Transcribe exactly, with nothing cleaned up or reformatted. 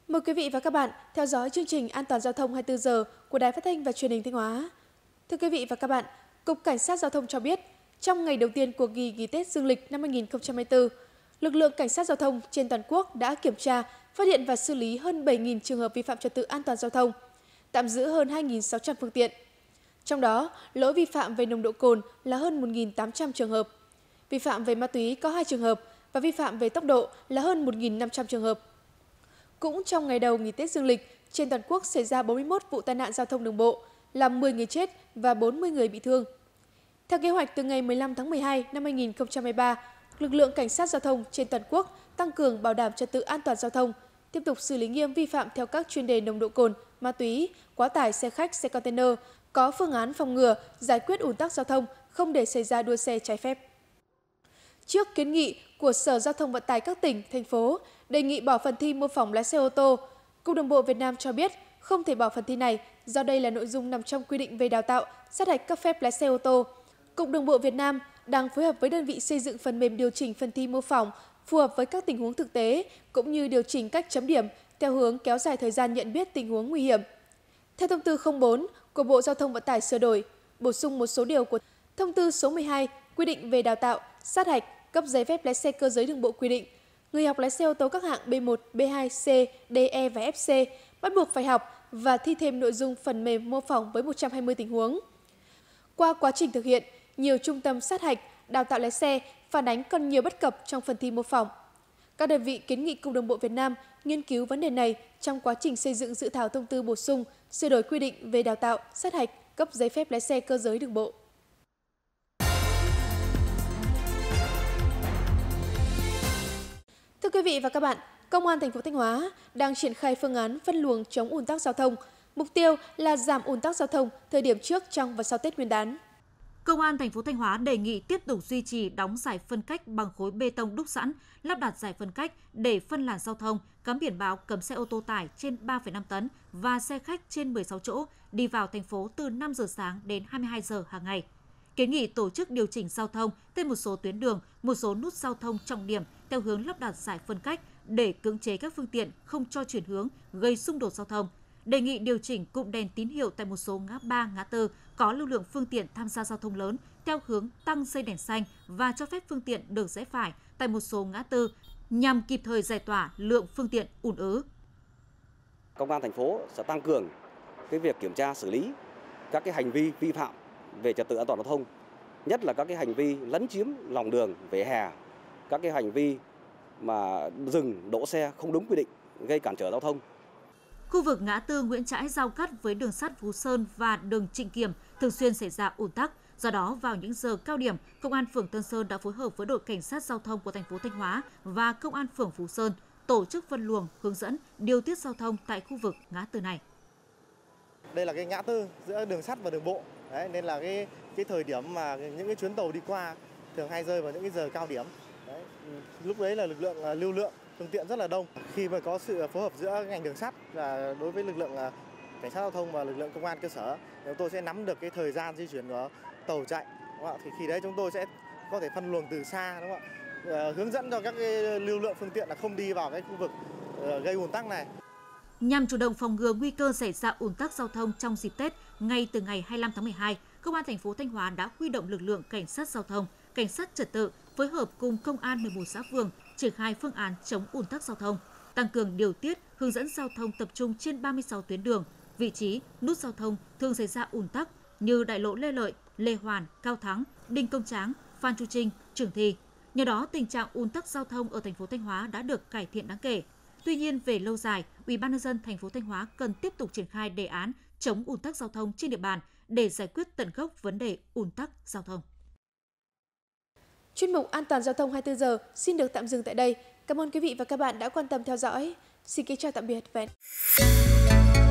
Mời quý vị và các bạn theo dõi chương trình An toàn giao thông hai mươi tư giờ của Đài Phát thanh và Truyền hình Thanh Hóa. Thưa quý vị và các bạn, Cục Cảnh sát Giao thông cho biết, trong ngày đầu tiên của kỳ nghỉ Tết Dương lịch năm hai nghìn không trăm hai mươi tư, lực lượng Cảnh sát Giao thông trên toàn quốc đã kiểm tra, phát hiện và xử lý hơn bảy nghìn trường hợp vi phạm trật tự an toàn giao thông, tạm giữ hơn hai nghìn sáu trăm phương tiện. Trong đó, lỗi vi phạm về nồng độ cồn là hơn một nghìn tám trăm trường hợp, vi phạm về ma túy có hai trường hợp và vi phạm về tốc độ là hơn một nghìn năm trăm trường hợp. Cũng trong ngày đầu nghỉ Tết Dương lịch, trên toàn quốc xảy ra bốn mươi mốt vụ tai nạn giao thông đường bộ, làm mười người chết và bốn mươi người bị thương. Theo kế hoạch, từ ngày mười lăm tháng mười hai năm hai nghìn không trăm hai mươi ba, lực lượng Cảnh sát Giao thông trên toàn quốc tăng cường bảo đảm trật tự an toàn giao thông, tiếp tục xử lý nghiêm vi phạm theo các chuyên đề nồng độ cồn, ma túy, quá tải xe khách, xe container, có phương án phòng ngừa, giải quyết ùn tắc giao thông, không để xảy ra đua xe trái phép. Trước kiến nghị của Sở Giao thông Vận tải các tỉnh, thành phố đề nghị bỏ phần thi mô phỏng lái xe ô tô, Cục Đường bộ Việt Nam cho biết không thể bỏ phần thi này do đây là nội dung nằm trong quy định về đào tạo, sát hạch cấp phép lái xe ô tô. Cục Đường bộ Việt Nam đang phối hợp với đơn vị xây dựng phần mềm điều chỉnh phần thi mô phỏng phù hợp với các tình huống thực tế, cũng như điều chỉnh cách chấm điểm theo hướng kéo dài thời gian nhận biết tình huống nguy hiểm. Theo thông tư không bốn của Bộ Giao thông Vận tải sửa đổi, bổ sung một số điều của thông tư số mười hai quy định về đào tạo, sát hạch, cấp giấy phép lái xe cơ giới đường bộ quy định, người học lái xe ô tô các hạng B một, B hai, C, D, E và F C bắt buộc phải học và thi thêm nội dung phần mềm mô phỏng với một trăm hai mươi tình huống. Qua quá trình thực hiện, nhiều trung tâm sát hạch, đào tạo lái xe phản ánh còn nhiều bất cập trong phần thi mô phỏng. Các đơn vị kiến nghị Cục Đường bộ Việt Nam nghiên cứu vấn đề này trong quá trình xây dựng dự thảo thông tư bổ sung, sửa đổi quy định về đào tạo, sát hạch, cấp giấy phép lái xe cơ giới đường bộ. Thưa quý vị và các bạn, Công an thành phố Thanh Hóa đang triển khai phương án phân luồng chống ùn tắc giao thông. Mục tiêu là giảm ùn tắc giao thông thời điểm trước, trong và sau Tết Nguyên đán. Công an thành phố Thanh Hóa đề nghị tiếp tục duy trì đóng giải phân cách bằng khối bê tông đúc sẵn, lắp đặt giải phân cách để phân làn giao thông, cắm biển báo cấm xe ô tô tải trên ba phẩy năm tấn và xe khách trên mười sáu chỗ đi vào thành phố từ năm giờ sáng đến hai mươi hai giờ hàng ngày. Kiến nghị tổ chức điều chỉnh giao thông trên một số tuyến đường, một số nút giao thông trọng điểm theo hướng lắp đặt giải phân cách để cưỡng chế các phương tiện không cho chuyển hướng, gây xung đột giao thông. Đề nghị điều chỉnh cụm đèn tín hiệu tại một số ngã ba, ngã tư có lưu lượng phương tiện tham gia giao thông lớn theo hướng tăng dây đèn xanh và cho phép phương tiện được rẽ phải tại một số ngã tư nhằm kịp thời giải tỏa lượng phương tiện ùn ứ. Công an thành phố sẽ tăng cường cái việc kiểm tra xử lý các cái hành vi vi phạm về trật tự an toàn giao thông, nhất là các cái hành vi lấn chiếm lòng đường, vỉa hè, các cái hành vi mà dừng đỗ xe không đúng quy định gây cản trở giao thông. Khu vực ngã tư Nguyễn Trãi giao cắt với đường sắt Phú Sơn và đường Trịnh Kiểm thường xuyên xảy ra ùn tắc. Do đó, vào những giờ cao điểm, Công an phường Tân Sơn đã phối hợp với đội cảnh sát giao thông của thành phố Thanh Hóa và Công an phường Phú Sơn tổ chức phân luồng, hướng dẫn, điều tiết giao thông tại khu vực ngã tư này. Đây là cái ngã tư giữa đường sắt và đường bộ, đấy, nên là cái cái thời điểm mà những cái chuyến tàu đi qua thường hay rơi vào những cái giờ cao điểm. Đấy, lúc đấy là lực lượng lưu lượng phương tiện rất là đông. Khi mà có sự phối hợp giữa ngành đường sắt và đối với lực lượng cảnh sát giao thông và lực lượng công an cơ sở, chúng tôi sẽ nắm được cái thời gian di chuyển của tàu chạy, đúng không? Thì khi đấy chúng tôi sẽ có thể phân luồng từ xa, đúng không ạ? Hướng dẫn cho các cái lưu lượng phương tiện là không đi vào cái khu vực gây ùn tắc này. Nhằm chủ động phòng ngừa nguy cơ xảy ra ùn tắc giao thông trong dịp Tết, ngay từ ngày hai mươi lăm tháng mười hai, Công an thành phố Thanh Hóa đã huy động lực lượng cảnh sát giao thông, cảnh sát trật tự phối hợp cùng công an mười một xã phường triển khai phương án chống ùn tắc giao thông, tăng cường điều tiết, hướng dẫn giao thông tập trung trên ba mươi sáu tuyến đường, vị trí, nút giao thông thường xảy ra ùn tắc như đại lộ Lê Lợi, Lê Hoàn, Cao Thắng, Đinh Công Tráng, Phan Chu Trinh, Trường Thi. Nhờ đó, tình trạng ùn tắc giao thông ở thành phố Thanh Hóa đã được cải thiện đáng kể. Tuy nhiên, về lâu dài, Ủy ban nhân dân thành phố Thanh Hóa cần tiếp tục triển khai đề án chống ùn tắc giao thông trên địa bàn để giải quyết tận gốc vấn đề ùn tắc giao thông. Chuyên mục An toàn giao thông hai mươi tư giờ xin được tạm dừng tại đây. Cảm ơn quý vị và các bạn đã quan tâm theo dõi. Xin kính chào tạm biệt và hẹn